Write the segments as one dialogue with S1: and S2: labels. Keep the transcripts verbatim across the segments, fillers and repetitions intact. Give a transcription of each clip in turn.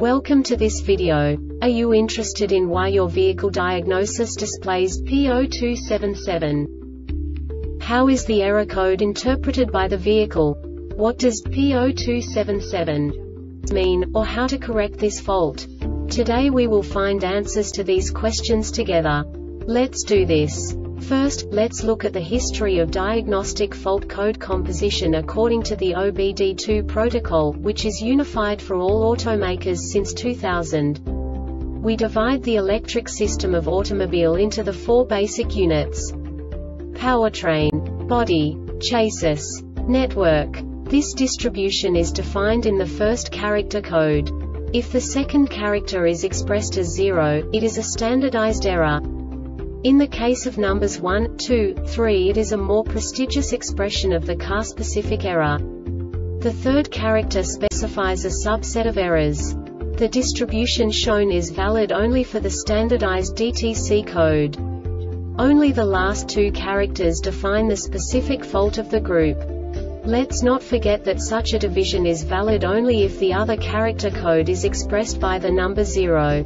S1: Welcome to this video. Are you interested in why your vehicle diagnosis displays P zero two seven seven? How is the error code interpreted by the vehicle? What does P zero two seven seven mean, or how to correct this fault? Today we will find answers to these questions together. Let's do this. First, let's look at the history of diagnostic fault code composition according to the O B D two protocol, which is unified for all automakers since two thousand. We divide the electric system of automobile into the four basic units: powertrain, body, chassis, network. This distribution is defined in the first character code. If the second character is expressed as zero, it is a standardized error. In the case of numbers one, two, three, it is a more prestigious expression of the car-specific error. The third character specifies a subset of errors. The distribution shown is valid only for the standardized D T C code. Only the last two characters define the specific fault of the group. Let's not forget that such a division is valid only if the other character code is expressed by the number zero.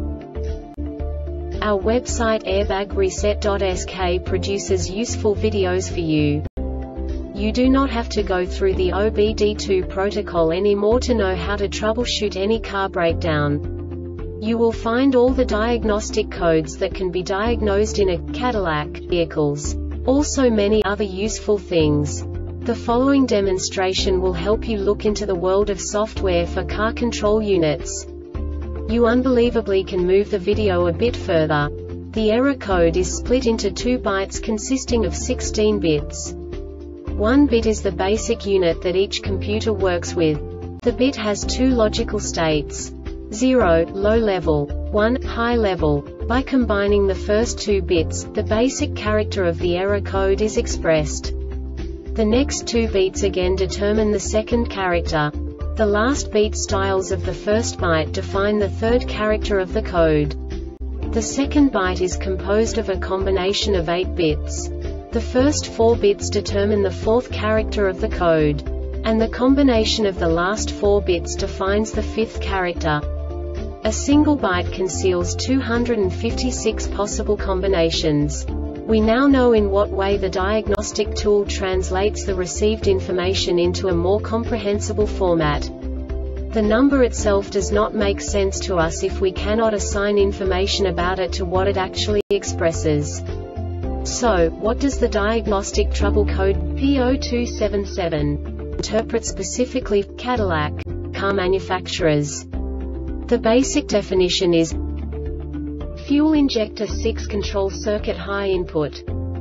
S1: Our website airbag reset dot S K produces useful videos for you. You do not have to go through the O B D two protocol anymore to know how to troubleshoot any car breakdown. You will find all the diagnostic codes that can be diagnosed in a Cadillac vehicles. Also many other useful things. The following demonstration will help you look into the world of software for car control units. You unbelievably can move the video a bit further. The error code is split into two bytes consisting of sixteen bits. One bit is the basic unit that each computer works with. The bit has two logical states: zero, low level, one, high level. By combining the first two bits, the basic character of the error code is expressed. The next two bits again determine the second character. The last beat styles of the first byte define the third character of the code. The second byte is composed of a combination of eight bits. The first four bits determine the fourth character of the code. And the combination of the last four bits defines the fifth character. A single byte conceals two hundred fifty-six possible combinations. We now know in what way the diagnostic tool translates the received information into a more comprehensible format. The number itself does not make sense to us if we cannot assign information about it to what it actually expresses. So, what does the diagnostic trouble code P zero two seven seven interpret specifically for Cadillac car manufacturers? The basic definition is fuel injector six control circuit high input.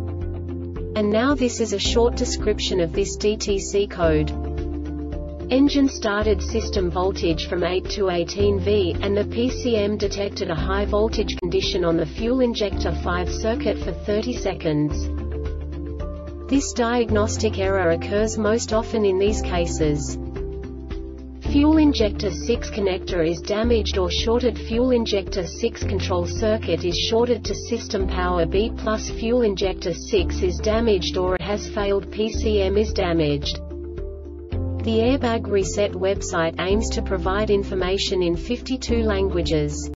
S1: And now this is a short description of this D T C code. Engine started system voltage from eight to eighteen volts, and the P C M detected a high voltage condition on the fuel injector five circuit for thirty seconds. This diagnostic error occurs most often in these cases: fuel injector six connector is damaged or shorted, fuel injector six control circuit is shorted to system power B plus, fuel injector six is damaged or it has failed, P C M is damaged. The Airbag Reset website aims to provide information in fifty-two languages.